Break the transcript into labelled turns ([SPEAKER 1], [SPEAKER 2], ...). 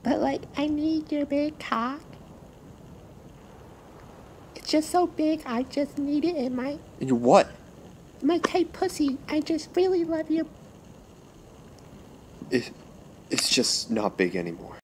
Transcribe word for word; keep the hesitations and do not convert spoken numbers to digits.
[SPEAKER 1] But like, I need your big cock. It's just so big, I just need it in my
[SPEAKER 2] And you what?
[SPEAKER 1] my tight pussy. I just really love your
[SPEAKER 2] It, it's just not big anymore.